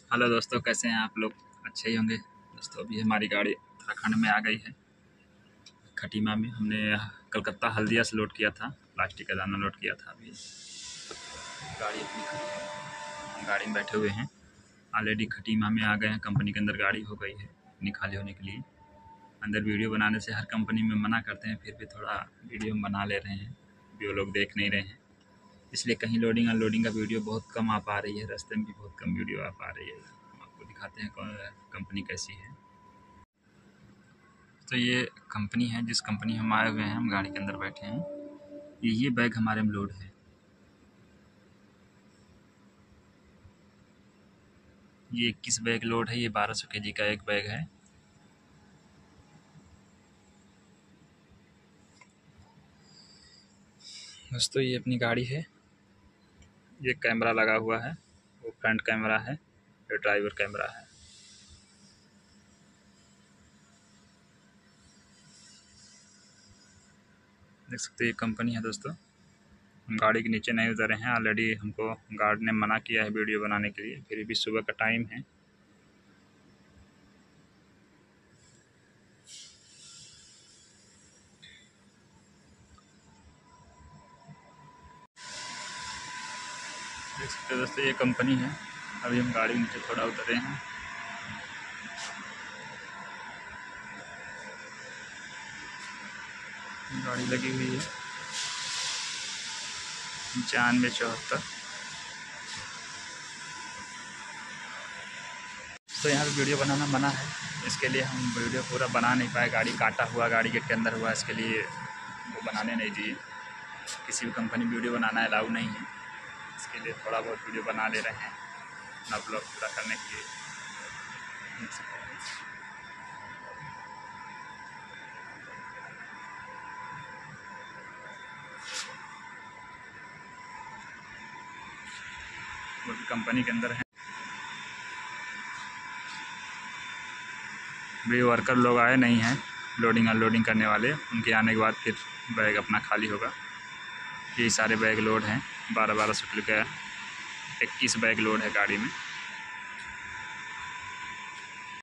Hello दोस्तों, कैसे हैं आप लोग? अच्छे ही होंगे दोस्तों। अभी हमारी गाड़ी उत्तराखंड में आ गई है, खटीमा में। हमने कलकत्ता हल्दिया से लोड किया था, प्लास्टिक का दाना लोड किया था। अभी गाड़ी अपनी खड़ी है, हम गाड़ी में बैठे हुए हैं। ऑलरेडी खटीमा में आ गए हैं, कंपनी के अंदर गाड़ी हो गई है अपनी खाली होने के लिए। अंदर वीडियो बनाने से हर कंपनी में मना करते हैं, फिर भी थोड़ा वीडियो हम बना ले रहे हैं। वीडियो लोग देख नहीं रहे हैं, इसलिए कहीं लोडिंग अनलोडिंग का वीडियो बहुत कम आ पा रही है। रास्ते में भी बहुत कम वीडियो आ पा रही है। हम आपको दिखाते हैं कंपनी कैसी है। तो ये कंपनी है, जिस कंपनी हम आए हुए हैं, हम गाड़ी के अंदर बैठे हैं। ये बैग हमारे में लोड है। ये 21 बैग लोड है। ये 1200 kg का एक बैग है। दोस्तों ये अपनी गाड़ी है। ये कैमरा लगा हुआ है, वो फ्रंट कैमरा है, ये ड्राइवर कैमरा है। देख सकते हैं ये कंपनी है दोस्तों। हम गाड़ी के नीचे नहीं उतरे हैं, ऑलरेडी हमको गार्ड ने मना किया है वीडियो बनाने के लिए, फिर भी सुबह का टाइम है। देख सकते हैं दोस्तों ये कंपनी है। अभी हम गाड़ी के नीचे थोड़ा उतरे हैं। गाड़ी लगी हुई है 9574। तो यहाँ पे वीडियो बनाना मना है, इसके लिए हम वीडियो पूरा बना नहीं पाए। गाड़ी काटा हुआ गाड़ी गेट के अंदर हुआ, इसके लिए वो बनाने नहीं दिए। किसी भी कंपनी में वीडियो बनाना अलाउ नहीं है, इसके लिए थोड़ा बहुत वीडियो बना ले रहे हैं अपना ब्लॉग पूरा करने के लिए। वो भी कंपनी के अंदर है। भी वर्कर लोग आए नहीं हैं लोडिंग अनलोडिंग करने वाले, उनके आने के बाद फिर बैग अपना खाली होगा। ये सारे बैग लोड हैं, 1200 किलो का 21 बैग लोड है गाड़ी में।